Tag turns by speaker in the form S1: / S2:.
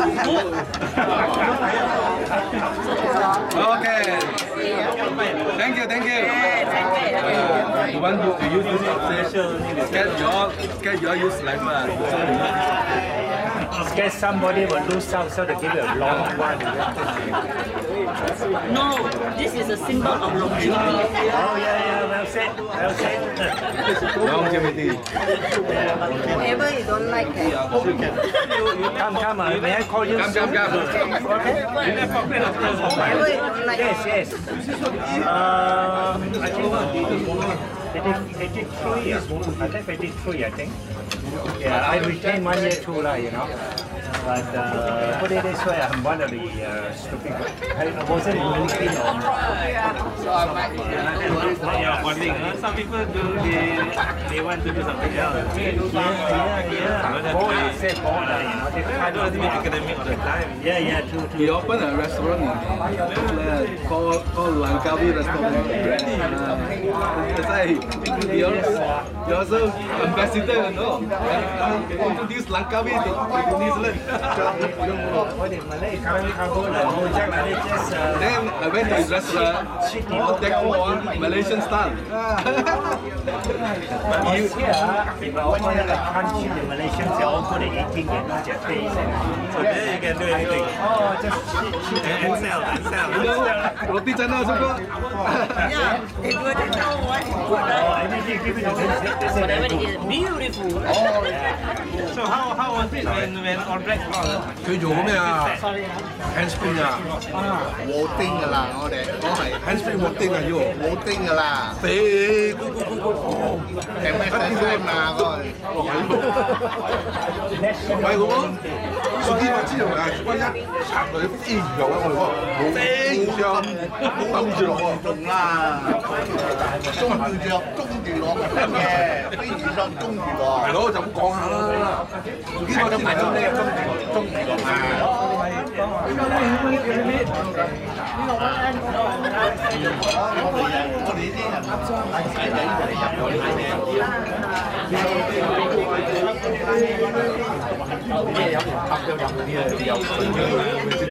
S1: Okay. Thank you. You want to use this obsession? Get your use like that.
S2: Scared somebody will lose out, so they give you a long one.
S3: No, this is a symbol of longevity.
S2: Oh yeah, well said.
S1: Longevity.
S4: Whatever you don't like it.
S2: Come, may I call you?
S1: Come.
S2: Okay.
S4: Whatever you don't like.
S2: Yes. I think 83. I left 83. I think. Yeah, I retained 1 year too, But put it this way, I'm one of the stupid. I wasn't really keen on.
S5: Some people they want to do something else.
S2: Yeah. Bored, I said bored,
S5: They don't be academic all the time.
S2: Yeah, true.
S1: He opened a restaurant called Langkawi Restaurant. That's why he also ambassador, introduce Langkawi to New Zealand. Then I went to his restaurant, all decor, Malaysian style.
S2: But here, if I open a country, the Malaysians are all good at eating and not just tasting.
S5: So there you can do anything.
S2: Oh, just
S5: And sell.
S1: Roti canai also got.
S3: Yeah, they do it now.
S2: anything give it to them.
S3: Whatever it is, beautiful.
S5: So how was it when Albrecht lost?
S6: 佢做咩啊 ？handspring 啊，
S7: 冇叮㗎啦，我哋
S6: 係 handspring 冇叮啊要，
S7: 冇叮㗎啦，
S6: 肥
S7: 係咩細聲嘛嗰個？
S6: 唔係嗰個，屬於我知道係關一插佢飛魚啊，我哋講飛魚上抌住落喎，
S7: 中啦，中住着，中住落嘅，飛魚上中住落。
S6: 係咯就咁講下啦。屬於我知道
S7: 中住落啊！我哋呢啲人使緊我哋入咗呢啲嘢。